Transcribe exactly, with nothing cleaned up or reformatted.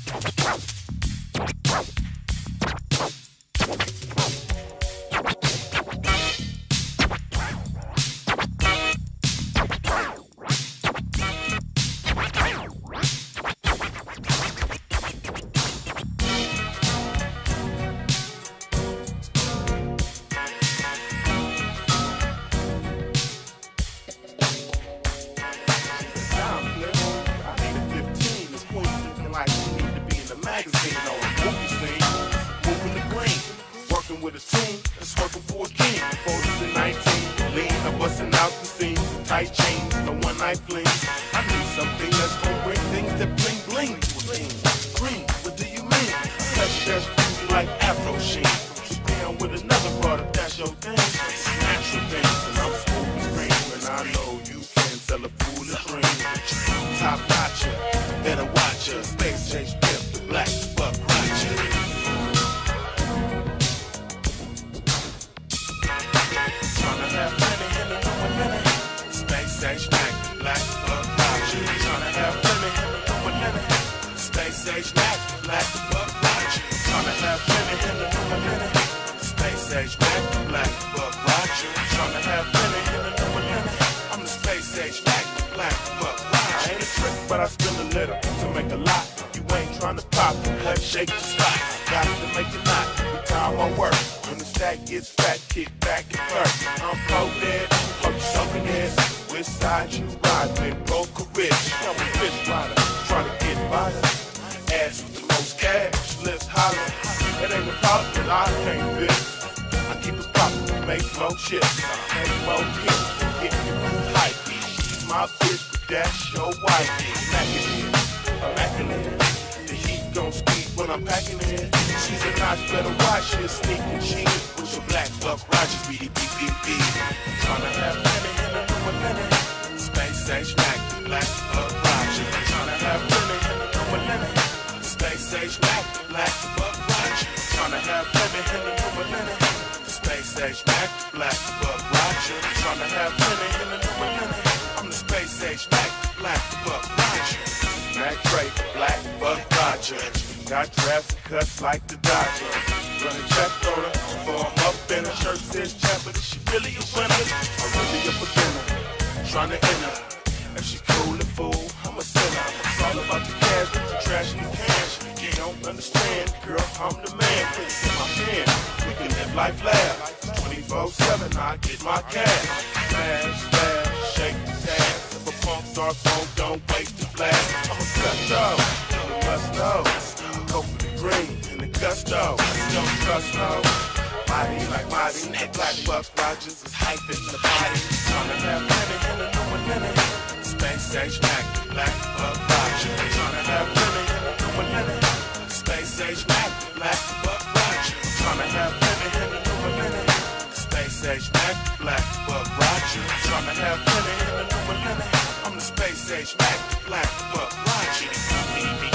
With a team that's working for a king. Folders in nineteen, lean, I'm busting out the seams. Tight chains, no one night fling. I need something that's gonna bring things that bling bling to a thing. Green, what do you mean? Touch that's beauty like Afro sheen. Down with another product, that's your thing. It's natural things, and I'm smoking green. And I know you can sell a fool a dream. Top notcher, better watch ya. Space chase pimp, the black buck roger. Space Mac, black buck roger. Tryna have plenty, no limit. Space age Mac, black buck roger. Tryna have plenty, no limit. Space age Mac, black buck roger. Tryna have plenty, no limit. I'm the space age Mac, black buck roger. I ain't a trick, but I spill a little to make a lot. You ain't tryna pop, cut, shake the spot. Got to make it not. The time I work. When the stack gets fat, kick back and hurt. I'm pro dead, hope you soaking it. Which side you ride with, broke or rich? I'm a fish rider, trying to get by the ass with the most cash, let's holler. It ain't a problem that I can't fix. I keep it poppin', make more chips, make more hits, get you hype. She's my bitch, but that's your wife. Immaculate, immaculate. The heat gon' speak when I'm packing it. She's a notch, better watch it, sneaking cheat. With your black buck Rogers, beady beep beep beep. Tryna have plenty in the limit. Space age Mac, black buck roger. Tryna have plenty in the limit. Space age Mac, black buck roger. Tryna have plenty in the limit. Space age Mac, black buck roger. Tryna have plenty in the limit. I'm the space age Mac, black buck roger. Mac Drake, black buck roger. Got drafts and cuts like the Dodgers. Running check on her, before I'm up in her. Shirt says champ, but is she really a winner? Or really a beginner? Trying to enter. If she cool and fool, I'm a sinner. It's all about the cash, but the trash in the cash. You don't understand, girl, I'm the man. Put it in my hand, we can live life laugh. twenty-four seven, I get my cash. Smash, smash, shake the task. If a pump starts on, don't wait to blast. I'm a gusto, you must know. Go for the green and the gusto. Don't trust no. Body like body, black buck Rogers is hyping the body. Tryna have plenty in the new limit. Space age Mac, black buck Roger. Tryna have plenty in the new limit. Space age Mac, black buck Roger. Tryna have plenty in the new limit. Space age Mac, black buck Roger. Tryna have plenty in the new limit. I'm the space age Mac, black buck Roger.